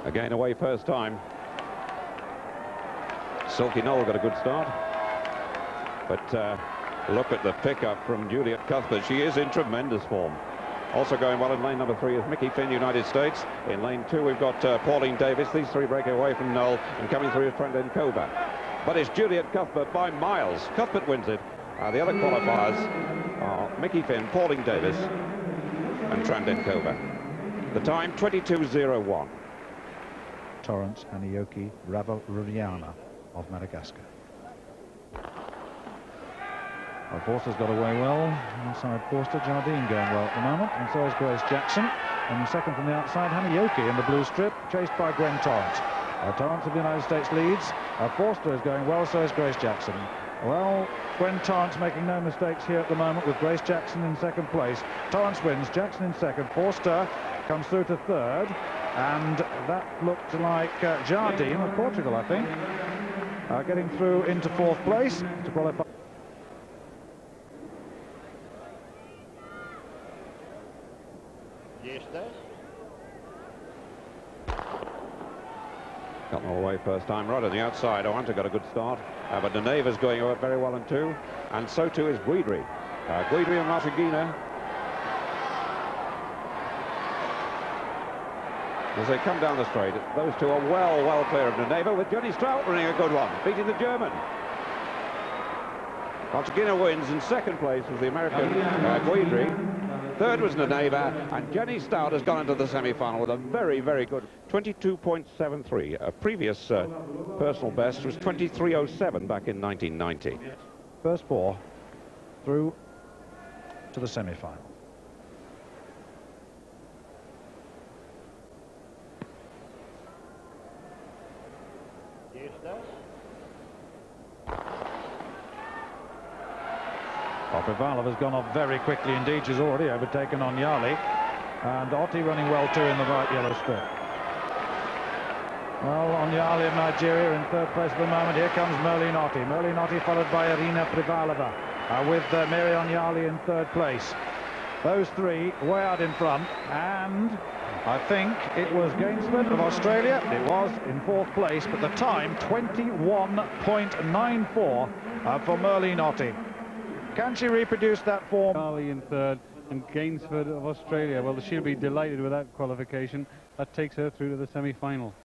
Again away first time. Silky Knoll got a good start. But look at the pickup from Juliet Cuthbert. She is in tremendous form. Also going well in lane number 3 is Mickey Finn, United States. In lane 2 we've got Pauline Davis. These three break away from Knoll, and coming through is Trendenkova. But it's Juliet Cuthbert by miles. Cuthbert wins it. The other qualifiers are Mickey Finn, Pauline Davis and Trendenkova. The time 22:01. Torrance Hanioki Ravariana of Madagascar. Well, Forster's got away well. Inside Forster, Jardine going well at the moment, and so is Grace Jackson. And second from the outside, Hanioki in the blue strip, chased by Gwen Torrance. Torrance of the United States leads. Forster is going well, so is Grace Jackson. Well, Gwen Torrance making no mistakes here at the moment, with Grace Jackson in second place. Torrance wins, Jackson in second. Forster comes through to third, and that looked like Jardine of Portugal, I think, getting through into fourth place to qualify. Got all the way first time, right on the outside. Oanta got a good start, but Neneva's going very well in 2, and so too is Guidry. Guidry and Martigina, as they come down the straight, those two are well clear of Neneva, with Jenny Strout running a good one, beating the German. Martigina wins. In second place was the American Guidry. Third was Neneva, and Jenny Stout has gone into the semi-final with a very good 22.73. A previous personal best was 23:07 back in 1990. First 4 through to the semi-final. Privalov has gone off very quickly indeed. She's already overtaken Onyali, and Ottey running well too in the white yellow strip. Well, Onyali of Nigeria in third place at the moment. Here comes Merlene Ottey. Merlene Ottey followed by Irina Privalova, with Mary Onyali in third place. Those three way out in front, and I think it was Gainsford of Australia. It was in fourth place, but the time 21.94 for Merlene Ottey. Can she reproduce that form? Charlie in third, and Gainsford of Australia. Well, she'll be delighted with that qualification. That takes her through to the semi-final.